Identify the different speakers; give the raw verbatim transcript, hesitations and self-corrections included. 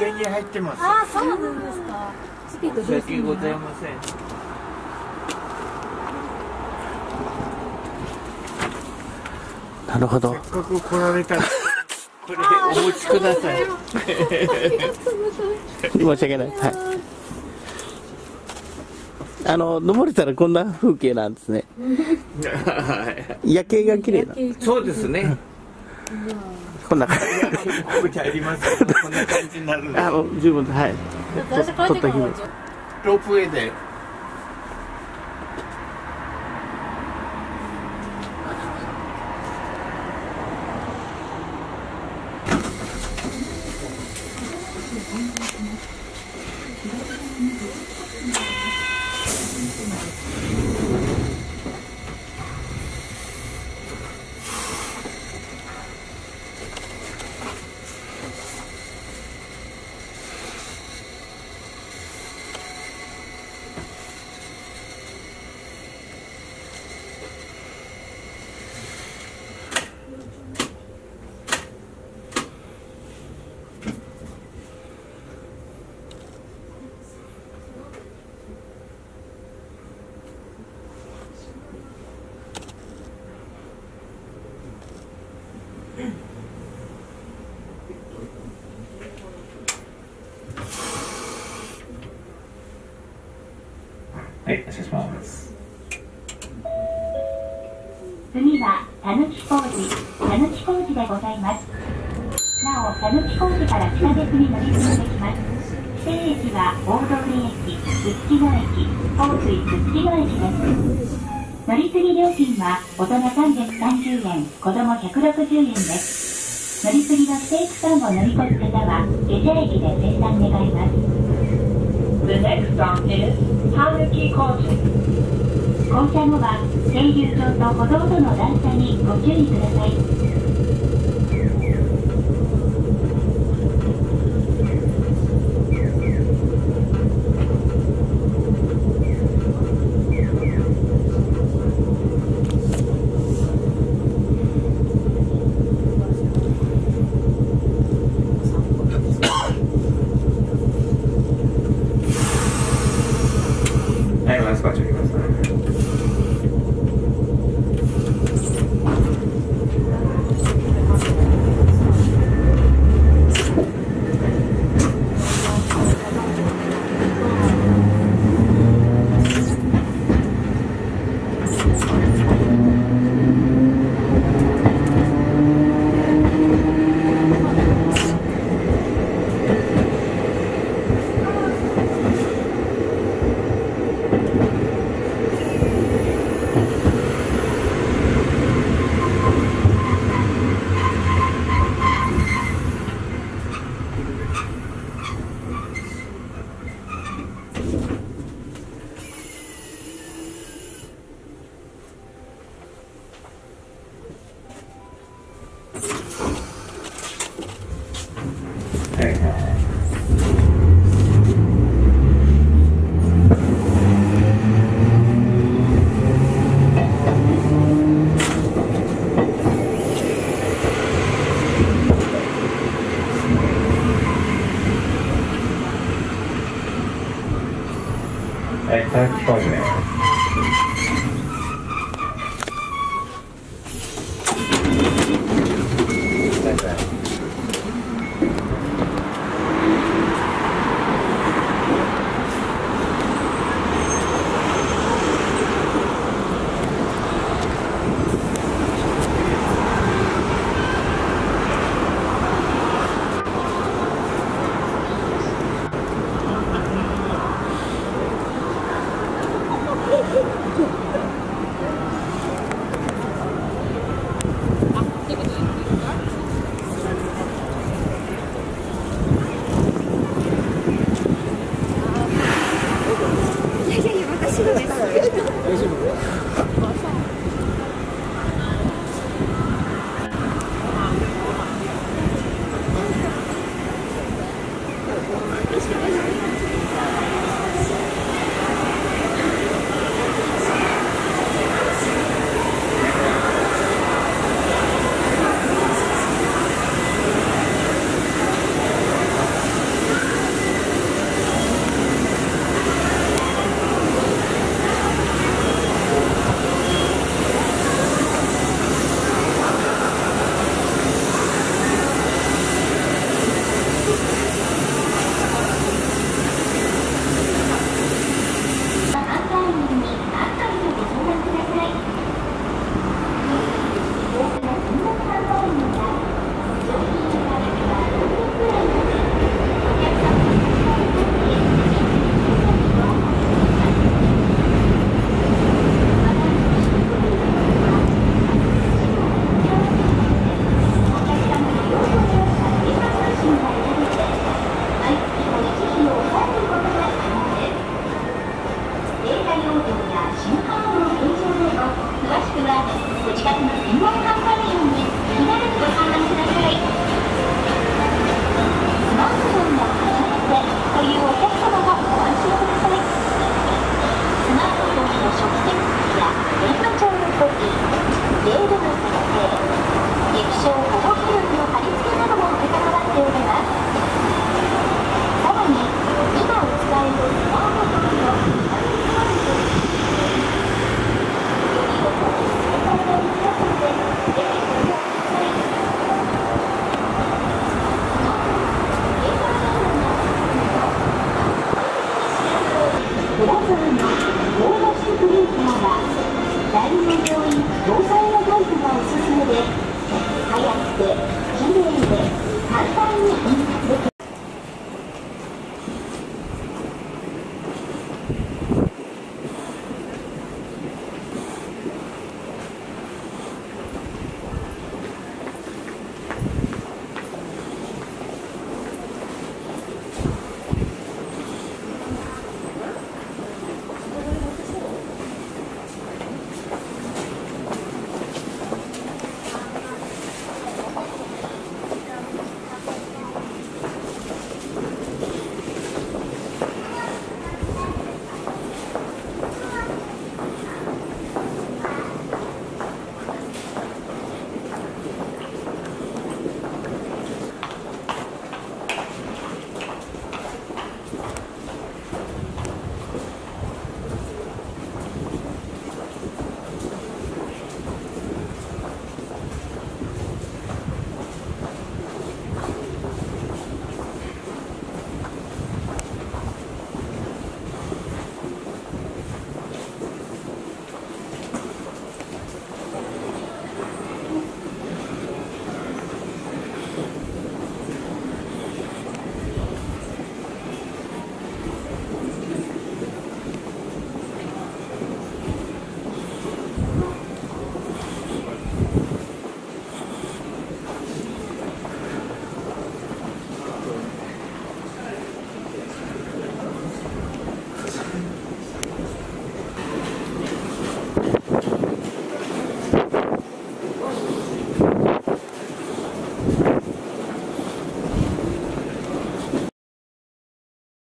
Speaker 1: 計に入ってます。
Speaker 2: ああ、そうなんですか。チケットどうする
Speaker 1: 申し訳ございません。
Speaker 3: なるほど。
Speaker 1: せっかく来られたらこれお持ちください。
Speaker 3: 申し訳ない。はい。あの登れたらこんな風景なんですね。夜景が綺麗な。
Speaker 1: そうですね。
Speaker 3: こんな感じ。
Speaker 1: ここあります。こんな感じになるんで。
Speaker 3: あの十分はい。
Speaker 2: 私こうやってこう
Speaker 1: ロープウェイで。
Speaker 4: はい、お願いします。
Speaker 5: 次は田貫工事、田貫工事でございます。なお、田貫工事から地下鉄に乗り継ぎできます。指定駅は大通駅、すすきの駅、豊水すすきの駅です。乗り継ぎ料金は大人さんびゃくさんじゅうえん、子供ひゃくろくじゅうえんです。乗り継ぎの指定区間を乗り越す方は下車駅で生産願います。The next stop is 田貫工事。降車後は停留場と歩道との段差にご注意ください。
Speaker 4: はい、ラストバッチョください。はい、田貫工事ね。